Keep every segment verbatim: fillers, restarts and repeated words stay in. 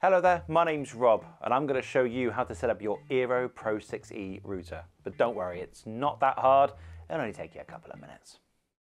Hello there, my name's Rob and I'm going to show you how to set up your eero Pro six E router. But don't worry, it's not that hard, it'll only take you a couple of minutes.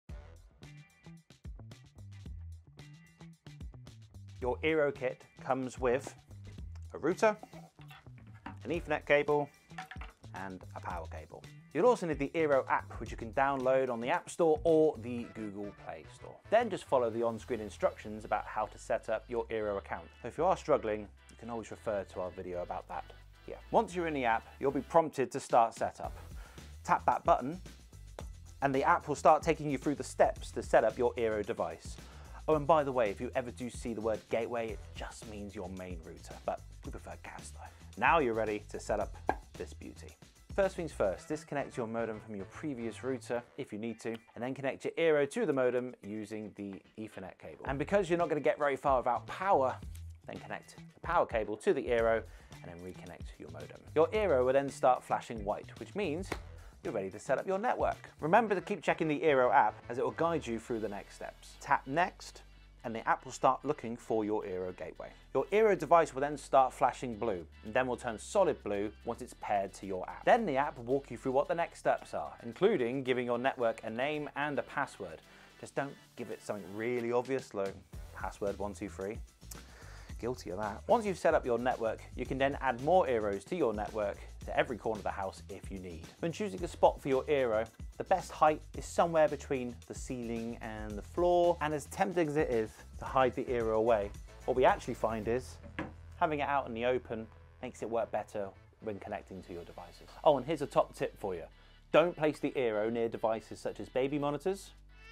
Your eero kit comes with a router, an Ethernet cable and a power cable. You'll also need the eero app, which you can download on the App Store or the Google Play Store. Then just follow the on-screen instructions about how to set up your eero account. So if you are struggling, you can always refer to our video about that here. Once you're in the app, you'll be prompted to start setup. Tap that button and the app will start taking you through the steps to set up your eero device. Oh, and by the way, if you ever do see the word gateway, it just means your main router, but we prefer gas though. Now you're ready to set up this beauty. First things first, disconnect your modem from your previous router if you need to, and then connect your eero to the modem using the Ethernet cable. And because you're not going to get very far without power, then connect the power cable to the eero and then reconnect your modem. Your eero will then start flashing white, which means you're ready to set up your network. Remember to keep checking the eero app as it will guide you through the next steps. Tap next and the app will start looking for your eero gateway. Your eero device will then start flashing blue and then will turn solid blue once it's paired to your app. Then the app will walk you through what the next steps are, including giving your network a name and a password. Just don't give it something really obvious like password one two three. Guilty of that. Once you've set up your network, you can then add more eeros to your network to every corner of the house if you need. When choosing a spot for your eero, the best height is somewhere between the ceiling and the floor, and as tempting as it is to hide the eero away, what we actually find is having it out in the open makes it work better when connecting to your devices. Oh, and here's a top tip for you. Don't place the eero near devices such as baby monitors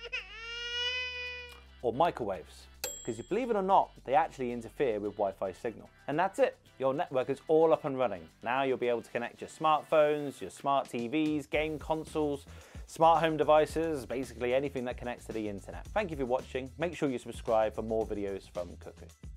or microwaves, because you believe it or not, they actually interfere with Wi-Fi signal. And that's it, your network is all up and running. Now you'll be able to connect your smartphones, your smart T Vs, game consoles, smart home devices, basically anything that connects to the internet. Thank you for watching. Make sure you subscribe for more videos from Cuckoo.